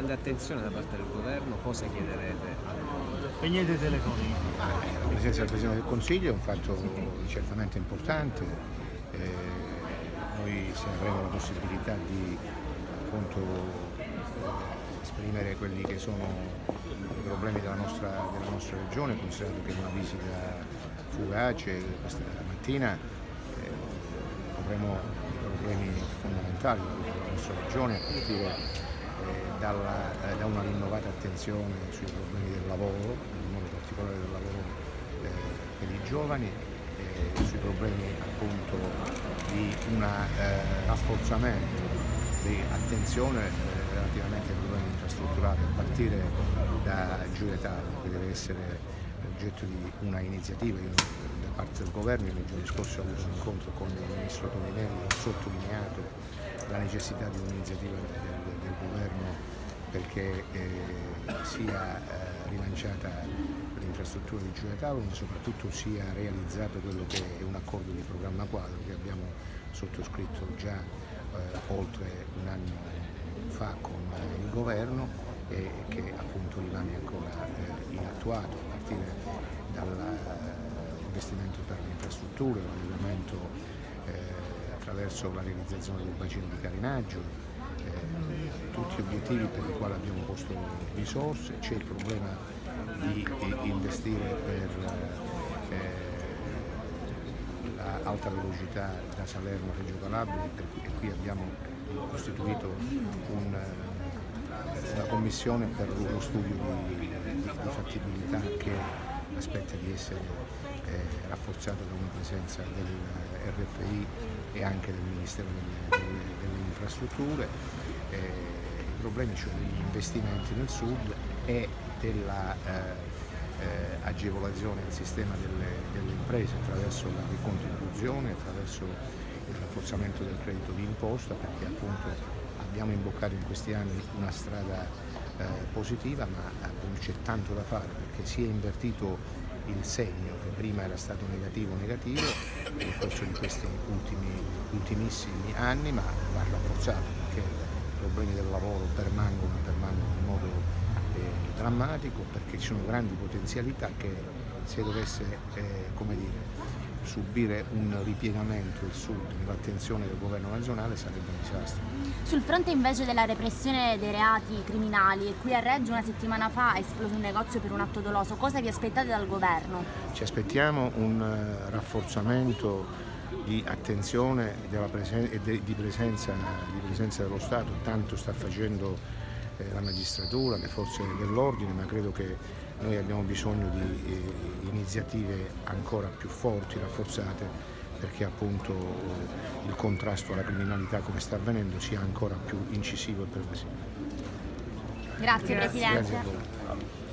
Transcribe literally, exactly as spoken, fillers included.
grande attenzione da parte del governo, cosa chiederete? Spegnete i telefoni. La presenza del Presidente del Consiglio è un fatto certamente importante, eh, noi se avremo la possibilità di appunto esprimere quelli che sono i problemi della nostra, della nostra regione, considerato che è una visita fugace questa mattina, eh, avremo i problemi fondamentali della nostra regione a partire eh, dalla, eh, da una rinnovata attenzione sui problemi del lavoro, in modo particolare del lavoro eh, per i giovani, eh, sui problemi appunto di un eh, rafforzamento di attenzione eh, relativamente ai problemi infrastrutturali, a partire da Gioia Tauro, che deve essere oggetto di una iniziativa io, da parte del governo. Io nei giorni scorsi ho avuto un incontro con il ministro Toninelli, ho sottolineato la necessità di un'iniziativa del, del, del governo perché eh, sia eh, rilanciata l'infrastruttura di Gioia Tauro, ma soprattutto sia realizzato quello che è un accordo di programma quadro che abbiamo sottoscritto già eh, oltre un anno fa con eh, il governo e che appunto rimane ancora eh, inattuato, a partire dall'investimento per le infrastrutture, l'adeguamento eh, attraverso la realizzazione del bacino di carenaggio, eh, tutti obiettivi per i quali abbiamo posto risorse. C'è il problema di, di investire per eh, l'alta velocità da Salerno a Reggio Calabria e qui abbiamo costituito un, una commissione per lo studio di, di, di fattibilità che aspetta di essere eh, rafforzata da una presenza del R F I e anche del Ministero delle, delle, delle Infrastrutture. Eh, I problemi, cioè degli investimenti nel sud e della eh, Eh, agevolazione del sistema delle, delle imprese attraverso la ricontribuzione, attraverso il rafforzamento del credito di imposta, perché appunto abbiamo imboccato in questi anni una strada eh, positiva, ma c'è tanto da fare perché si è invertito il segno che prima era stato negativo negativo nel corso di questi ultimi, ultimissimi anni, ma va rafforzato perché i problemi del lavoro permangono, permangono in modo drammatico, perché ci sono grandi potenzialità che se dovesse eh, come dire, subire un ripiegamento del sud nell'attenzione del governo nazionale sarebbe un disastro. Sul fronte invece della repressione dei reati criminali, qui a Reggio una settimana fa è esploso un negozio per un atto doloso, cosa vi aspettate dal governo? Ci aspettiamo un uh, rafforzamento di attenzione della presen e de di, presenza, di presenza dello Stato, tanto sta facendo la magistratura, le forze dell'ordine, ma credo che noi abbiamo bisogno di eh, iniziative ancora più forti, rafforzate, perché appunto il contrasto alla criminalità come sta avvenendo sia ancora più incisivo e pervasivo. Grazie, Grazie. Presidente. Grazie a voi.